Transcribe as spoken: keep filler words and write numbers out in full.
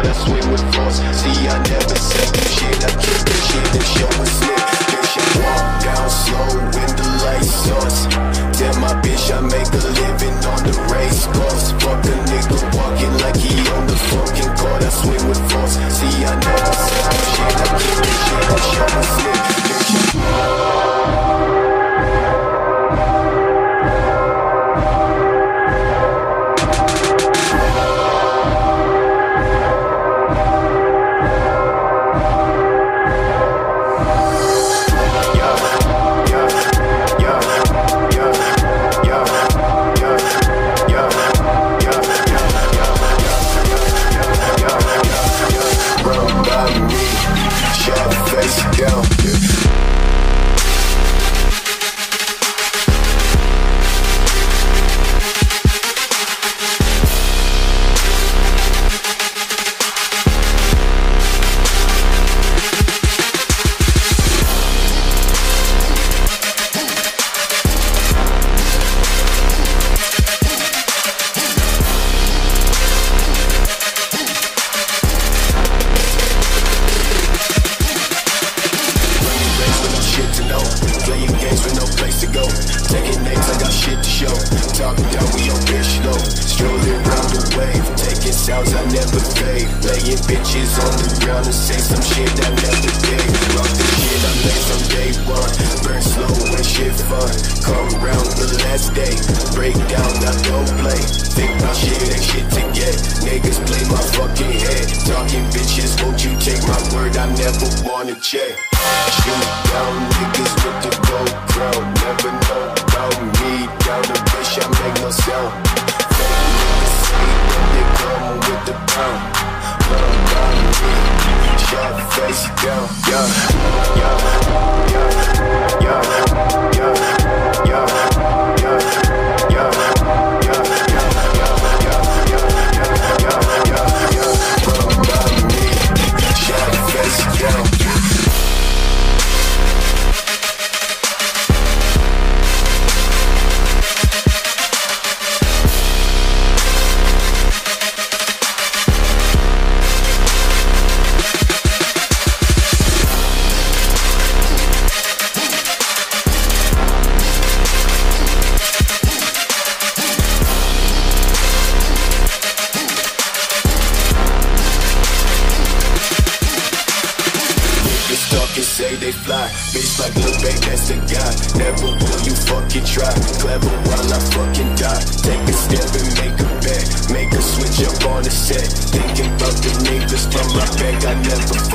I swing with force. See, I never second shit, I kick the shit and show a slick. Bitch, I walk down slow when the lights on. Tell my bitch I make a living on the race course. Fuck a nigga walking like he on the fucking court. I swing with force. See, I never second shit, I kick the shit and show a slick. Bitch, Thinking about the niggas from my back, I never